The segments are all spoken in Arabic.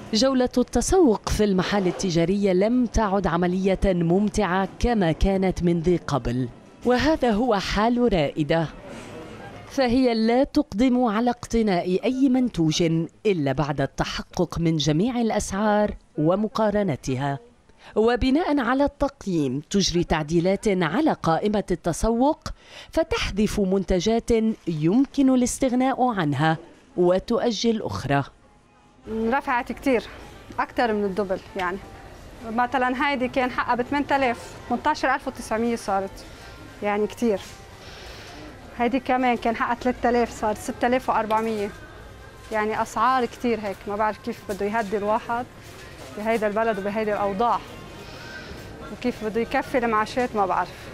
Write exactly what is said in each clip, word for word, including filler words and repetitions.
جولة التسوق في المحال التجارية لم تعد عملية ممتعة كما كانت من ذي قبل، وهذا هو حال رائدة، فهي لا تقدم على اقتناء أي منتوج إلا بعد التحقق من جميع الأسعار ومقارنتها، وبناء على التقييم تجري تعديلات على قائمة التسوق فتحذف منتجات يمكن الاستغناء عنها وتؤجل أخرى. رفعت كتير أكثر من الدبل، يعني مثلا هيدي كان حقها ب ثمانية آلاف ثمانية عشر ألف وتسعمية صارت، يعني كتير. هيدي كمان كان حقها ثلاثة آلاف صارت ستة آلاف وأربعمية، يعني أسعار كتير هيك. ما بعرف كيف بده يهدي الواحد بهيدا البلد وبهيدي الأوضاع، وكيف بده يكفي المعاشات ما بعرف.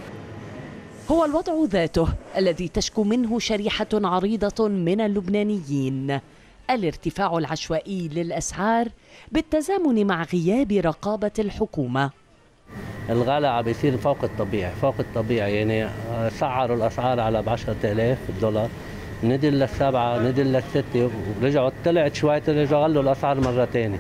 هو الوضع ذاته الذي تشكو منه شريحة عريضة من اللبنانيين، الارتفاع العشوائي للأسعار بالتزامن مع غياب رقابة الحكومة. الغلاء عم بيصير فوق الطبيعي فوق الطبيعي يعني سعروا الأسعار على ب عشرة آلاف دولار، نزل للسبعة نزل للستة ورجعوا طلعت شوي رجعوا غلوا الأسعار مرة ثانية.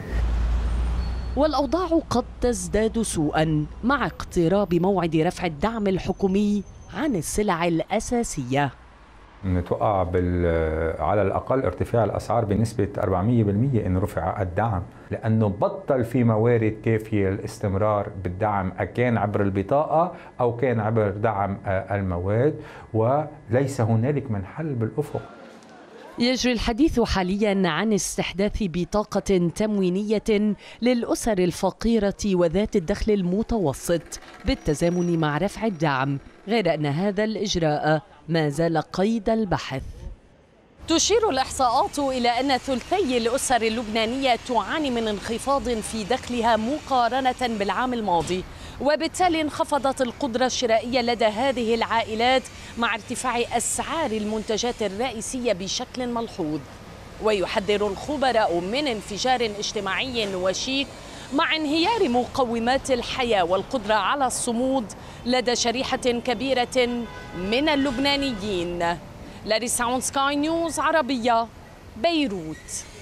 والأوضاع قد تزداد سوءا مع اقتراب موعد رفع الدعم الحكومي عن السلع الأساسية. نتوقع على الأقل ارتفاع الأسعار بنسبة أربعمية بالمية إنه رفع الدعم، لأنه بطل في موارد كافية للاستمرار بالدعم، كان عبر البطاقة أو كان عبر دعم المواد، وليس هنالك من حل بالأفق. يجري الحديث حاليا عن استحداث بطاقة تموينية للأسر الفقيرة وذات الدخل المتوسط بالتزامن مع رفع الدعم، غير أن هذا الإجراء ما زال قيد البحث. تشير الإحصاءات إلى أن ثلثي الأسر اللبنانية تعاني من انخفاض في دخلها مقارنة بالعام الماضي، وبالتالي انخفضت القدرة الشرائية لدى هذه العائلات مع ارتفاع أسعار المنتجات الرئيسية بشكل ملحوظ. ويحذر الخبراء من انفجار اجتماعي وشيك مع انهيار مقومات الحياة والقدرة على الصمود لدى شريحة كبيرة من اللبنانيين. لاريسا عون، سكاي نيوز عربية، بيروت.